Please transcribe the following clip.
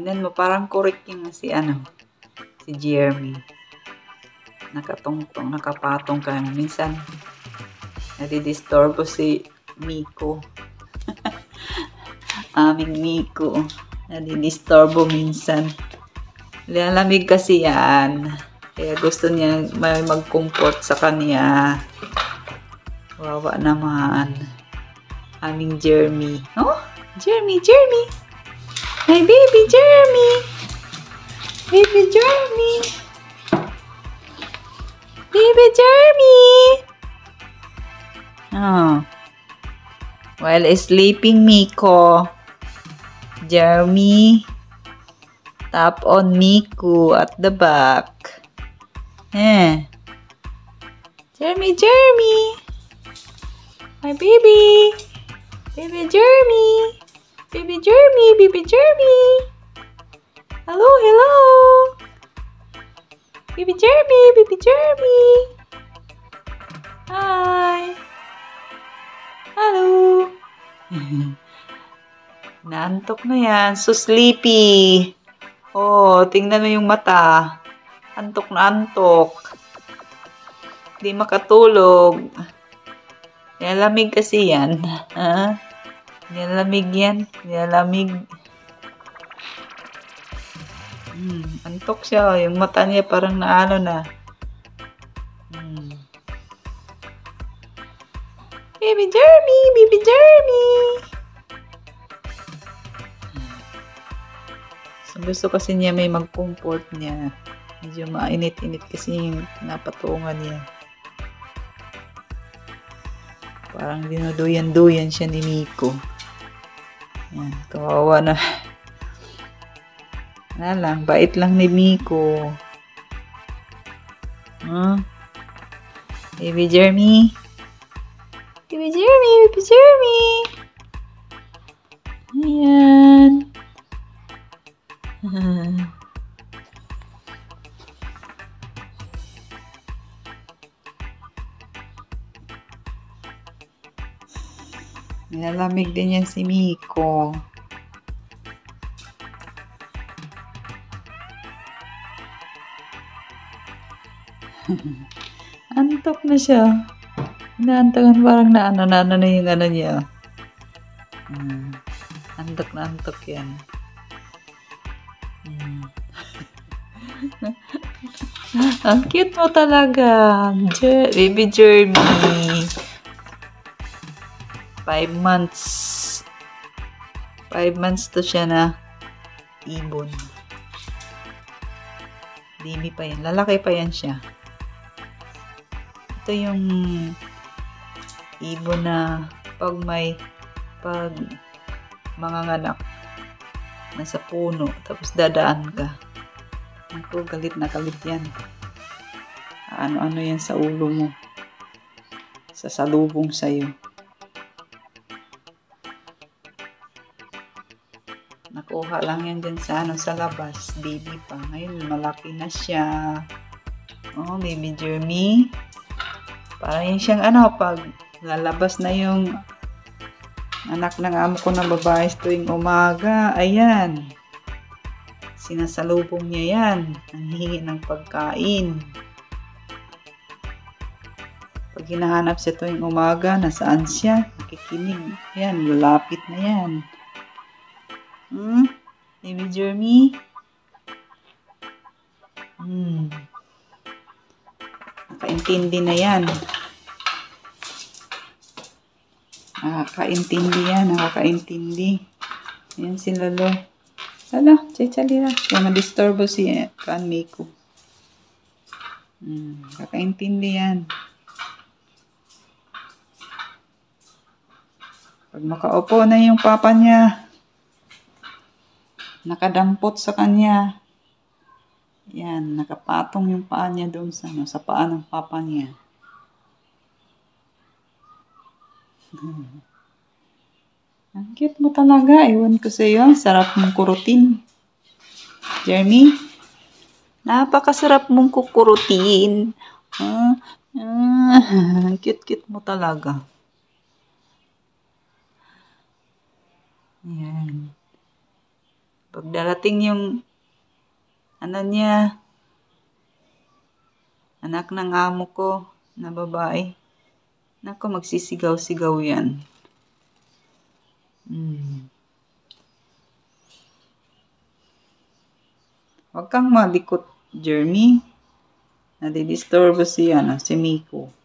Tingnan mo, parang correct yung si Jeremy. Nakatungtong, nakapatong ka. Minsan, nadidisturbo si Miko. Aming Miko. Nadidisturbo minsan. Lalamig kasi yan. Kaya gusto niya may mag-comfort sa kanya. Wawa naman. Aming Jeremy. Oh, Jeremy! My baby Jeremy! Baby Jeremy! Baby Jeremy! Oh. While sleeping Miko, Jeremy tap on Miko at the back. Jeremy! My baby! Baby Jeremy! Baby Jeremy! Hello! Baby Jeremy! Hi! Hello! Naantok na yan. So sleepy. Oh, tingnan mo yung mata. Antok na antok. Hindi makatulog. Nilalamig kasi yan. Nilalamig yan. Antok siya. Yung mata niya parang naano na. Baby Jeremy! So, gusto kasi niya may mag-comfort niya. Medyo mainit-init kasi yung napatungan niya. Parang dinuduyan-duyan siya ni Miko. Yan, kawawa na. Bait lang ni Miko. Baby Jeremy! Ayan. Nilalamig din yan si Miko. Antok na siya. Inaantagan parang naano na yung niya. Antok na antok yan. Ang cute mo talaga. Baby Jeremy. 5 months. 5 months to siya na ibon. Baby pa yan. Lalaki pa yan siya. Ito yung ibon na pag manganganak nasa puno tapos dadaan ka. Ako, galit na galit yan. Ano yan sa ulo mo. Sasalubong sa'yo. Nakuha lang yan dyan sa labas. Baby pa. Ngayon, malaki na siya. Oh, baby Jeremy. Parang yun siyang pag lalabas na yung anak ng amo ko na babae tuwing umaga. Ayan. Sinasalubong niya yan. Nanghihingi ng pagkain. Pag hinahanap siya tuwing umaga, nasaan siya? Nakikinig. Ayan, lalapit na yan. Baby Jeremy? Nakaintindi na yan. Nakakaintindi. Ayan si Lolo. Lolo, chalira. Kaya ma-disturbo si Miko. Kakaintindi yan. Pag makaupo na yung papa niya, nakadampot sa kanya. Yan, nakapatong yung paa niya doon sa paa ng papa niya. Ang cute mo talaga. Ewan ko sa'yo. Sarap mong kurutin. Jeremy, napakasarap mong kukurutin. Cute-cute mo talaga. Ayan. Pag darating yung ano niya, anak ng amo ko na babae, naku, magsisigaw-sigaw yan. Huwag kang malikot, Jeremy. Nadidisturbo si Miko.